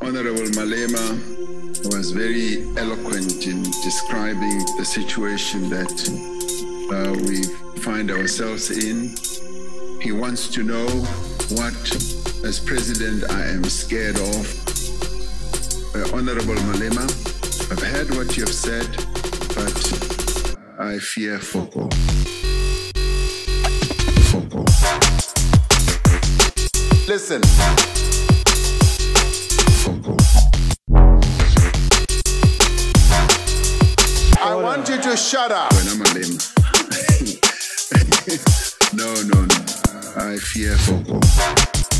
Honorable Malema was very eloquent in describing the situation that we find ourselves in. He wants to know what, as president, I am scared of. Honorable Malema, I've heard what you have said, but I fear Fokkol. Fokkol. Listen. Fokkol. I want you to shut up. Malema. No. I fear Fokkol.